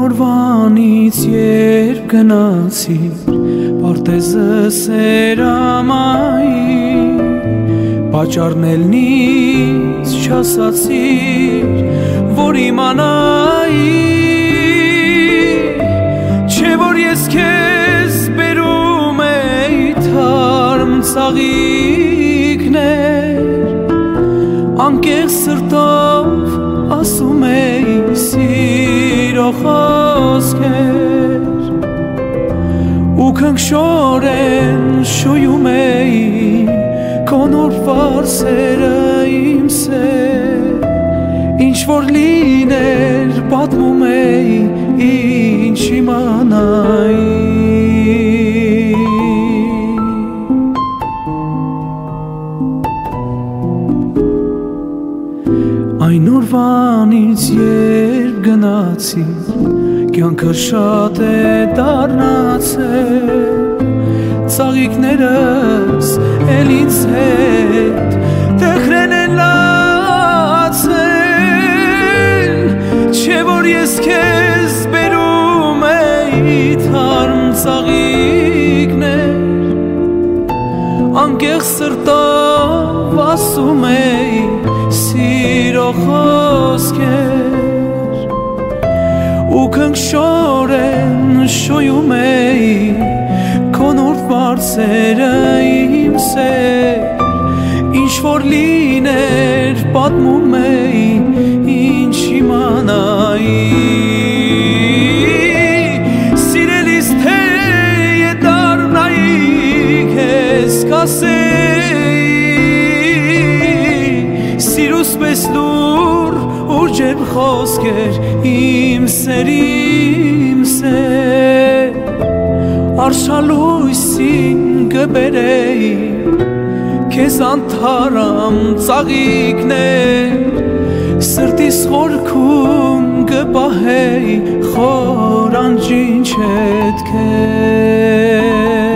օրվանից երբ գնացիր պարտեզս երամայի Պաճառն էլնից չասացիր որ իմանայի Չէ որ ես քեզ բերում էի թարմ ծաղիկներ Անկեղծ սրտով ասում էի սիրո խոսքեր Ու քնքշորեն շոյում էի քո նոր վարսերը իմ սեր Ինչ որ լիներ պատմում էի ինչ իմանայի Այն օրվանից երբ գնացիր կյանքը շատ է դառնացել Ծաղիկներս էլ ինձ հետ տխրեն են լացել Չէ որ ես քեզ բերում էի թարմ ծաղիկներ Անկեղծ սրտով ասում էի սիրո խոսքեր Ու քնքշորեն շոյում էի քո նոր վարսերը իմ սեր Ինչ որ լիներ պատմում էի ինչ իմանայի Սիրելիս թե դառնայի քեզ կասեի Սիրուս պես լուր ուրջեմ խոսքեր իմ սեր Արշալույսին կբերեի քեզ անթարամ ծաղիկներ Սրտիս խորքում կպահեի խոր անջինչ հետքեր